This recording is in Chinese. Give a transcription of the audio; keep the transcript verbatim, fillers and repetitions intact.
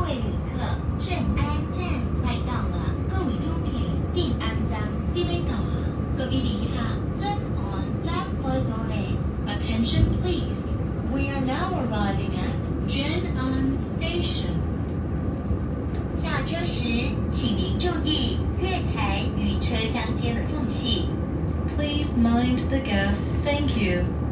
位旅客，顺安站快到了，各位旅客，定安站啲咩到啊？各位旅客，真安站開到嚟。Attention please, we are now arriving at Jin-an Station. 下车时，请您注意月台与车厢间的缝隙。Please mind the gap. Thank you.